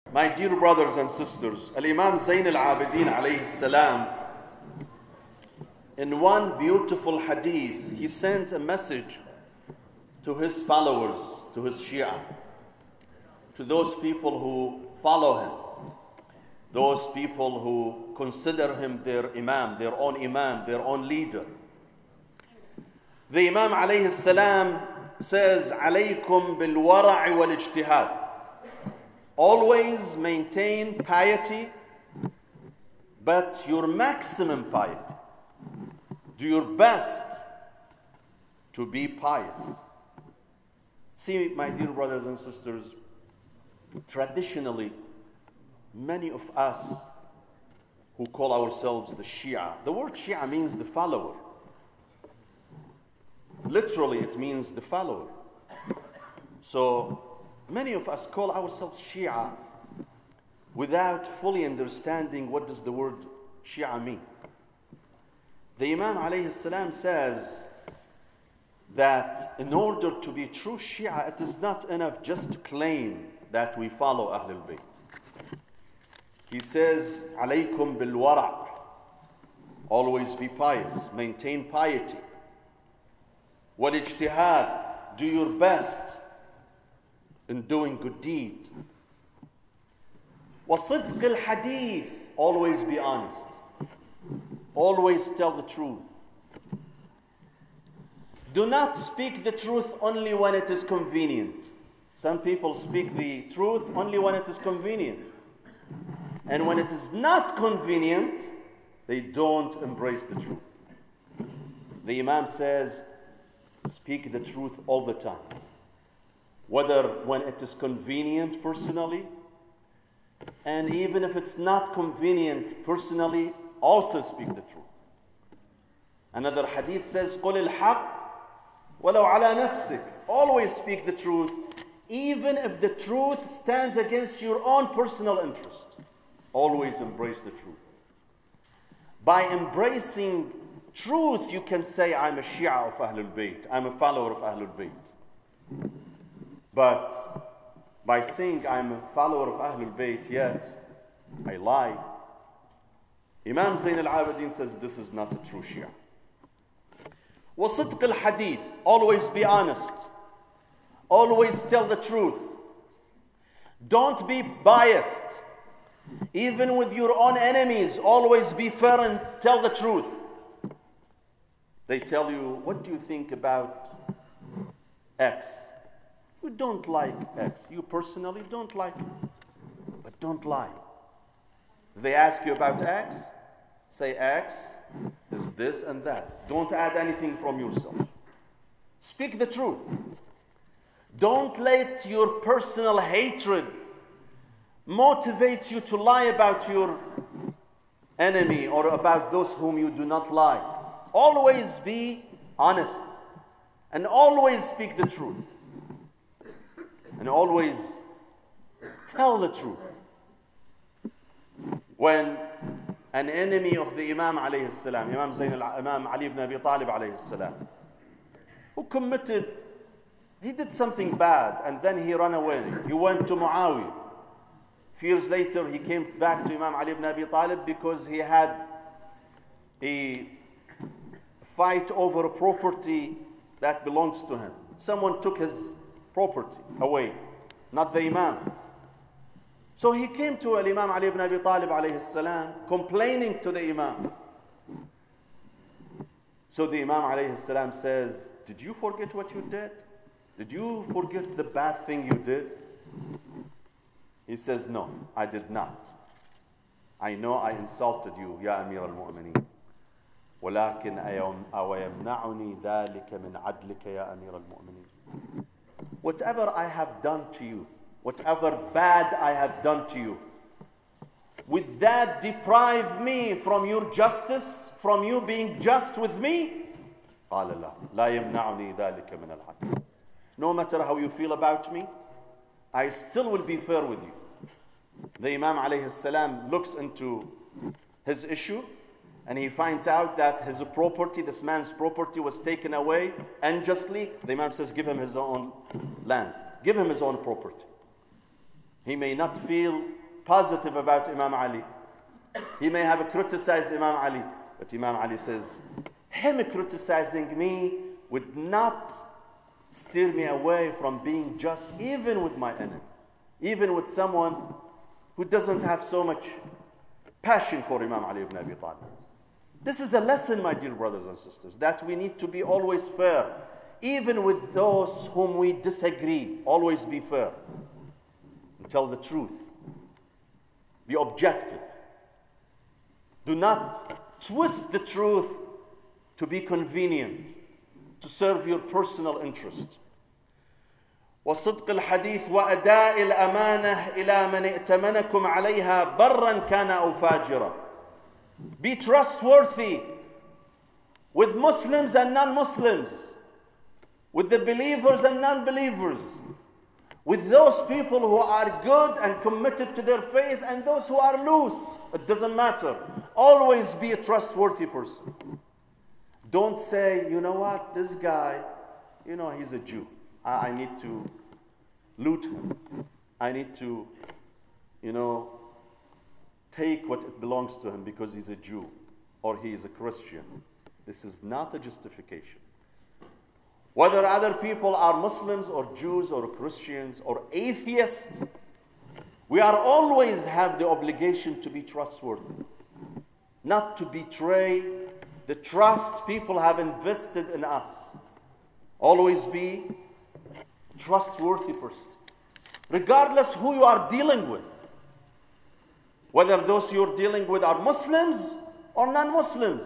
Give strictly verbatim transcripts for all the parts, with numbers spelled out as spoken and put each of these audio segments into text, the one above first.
My dear brothers and sisters, Al-Imam Zayn al-Abidin alayhi salam, in one beautiful hadith, he sent a message to his followers, to his Shia, to those people who follow him, those people who consider him their Imam, their own Imam, their own leader. The Imam alayhi salam says, "Alaykum bil wara'i wal ijtihad." Always maintain piety, but your maximum piety. Do your best to be pious. See, my dear brothers and sisters, traditionally, many of us who call ourselves the Shia, the word Shia means the follower. Literally, it means the follower. So, many of us call ourselves Shia without fully understanding what does the word Shia mean. The Imam alayhi salam says that in order to be true Shia, it is not enough just to claim that we follow Ahlul Bayt. He says, "Alaykum bil wara'." Always be pious, maintain piety. Wal ijtihad, do your best in doing good deed. وَصِدْقِ الْحَدِيثِ, always be honest. Always tell the truth. Do not speak the truth only when it is convenient. Some people speak the truth only when it is convenient. And when it is not convenient, they don't embrace the truth. The Imam says, speak the truth all the time. Whether when it is convenient personally, and even if it's not convenient personally, also speak the truth. Another hadith says, قُلِ الْحَقِّ وَلَوْ عَلَى نَفْسِكَ. Always speak the truth, even if the truth stands against your own personal interest. Always embrace the truth. By embracing truth, you can say, I'm a Shia of Ahlul Bayt. I'm a follower of Ahlul Bayt. But by saying I'm a follower of Ahlul Bayt, yet I lie, Imam Zayn al-Abidin says this is not a true Shia. وَصِدْقِ الْحَدِيثِ, always be honest. Always tell the truth. Don't be biased. Even with your own enemies, always be fair and tell the truth. They tell you, what do you think about X? You don't like X. You personally don't like it. But don't lie. They ask you about X, say X is this and that. Don't add anything from yourself. Speak the truth. Don't let your personal hatred motivate you to lie about your enemy or about those whom you do not like. Always be honest and always speak the truth. And always tell the truth. When an enemy of the Imam alayhi salam, Imam Zayn al Imam Ali ibn Abi Talib alayhi salam, who committed, he did something bad and then he ran away. He went to Muawiyah. A few years later, he came back to Imam Ali ibn Abi Talib because he had a fight over a property that belongs to him. Someone took his property away, not the Imam. So he came to Imam Ali ibn Abi Talib alayhi salam, complaining to the Imam. So the Imam alayhi salam says, did you forget what you did? Did you forget the bad thing you did? He says, no, I did not. I know I insulted you, Ya Amir al-Mu'mineen. ولكن أَوَيَمْنَعُنِي ذَلِكَ مِنْ عَدْلِكَ يَا أَمِيرَ الْمُؤْمِنِينَ. Whatever I have done to you, whatever bad I have done to you, would that deprive me from your justice, from you being just with me? قال لا لا يمنعني ذلك من الحق. No matter how you feel about me, I still will be fair with you. The Imam alayhi salam looks into his issue and he finds out that his property, this man's property, was taken away unjustly. The Imam says, give him his own land. Give him his own property. He may not feel positive about Imam Ali. He may have criticized Imam Ali, but Imam Ali says, him criticizing me would not steer me away from being just, even with my enemy, even with someone who doesn't have so much passion for Imam Ali ibn Abi Talib. This is a lesson, my dear brothers and sisters, that we need to be always fair, even with those whom we disagree. Always be fair and tell the truth. Be objective. Do not twist the truth to be convenient, to serve your personal interest. وصدق الحديث وأداء الأمانة إلى من ائتمنكم عليها برا كان أو فاجرا. Be trustworthy with Muslims and non-Muslims, with the believers and non-believers, with those people who are good and committed to their faith and those who are loose. It doesn't matter. Always be a trustworthy person. Don't say, you know what, this guy, you know, he's a Jew. I, I need to loot him. I need to, you know, take what it belongs to him because he's a Jew or he is a Christian. This is not a justification. Whether other people are Muslims or Jews or Christians or atheists, we are always have the obligation to be trustworthy, not to betray the trust people have invested in us. Always be a trustworthy person, regardless who you are dealing with. Whether those you're dealing with are Muslims or non-Muslims.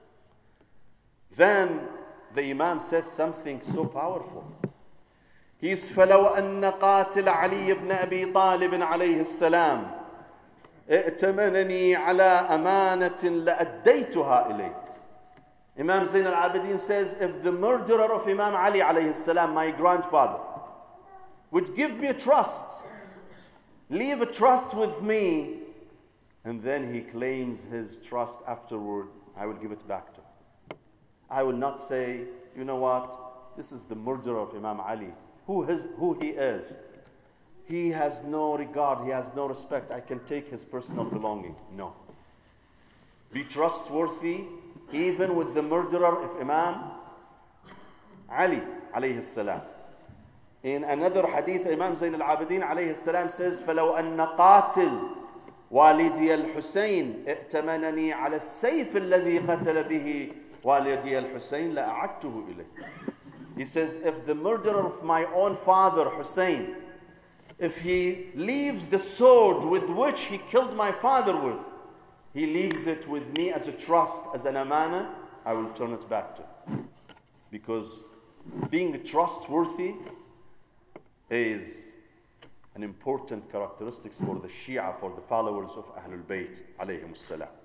Then the Imam says something so powerful. He says, فَلَوْ أَنَّ قَاتِلَ عَلِيِّ بْنَ أَبِي طَالِبٍ عَلَيْهِ السَّلَامِ ائتمنني على أمانة لأديتها إليه. Imam Zain al-Abidin says, if the murderer of Imam Ali alayhi salam, my grandfather, would give me a trust, leave a trust with me, and then he claims his trust afterward, I will give it back to him. I will not say, you know what, this is the murderer of Imam Ali. Who, his, who he is. He has no regard, he has no respect. I can take his personal belonging. No. Be trustworthy even with the murderer of Imam Ali alayhi salam. In another hadith, Imam Zain al-Abidin alayhi salam says, فَلَوْ أَنَّ قَاتِلْ والدي الحسين ائتمنني على السيف الذي قتل به والدي الحسين لأعدته إليه. He says, if the murderer of my own father, Hussein, if he leaves the sword with which he killed my father with, he leaves it with me as a trust, as an amana, I will turn it back to him. Because being trustworthy is an important characteristic for the Shia, for the followers of Ahlul Bayt alayhim salam.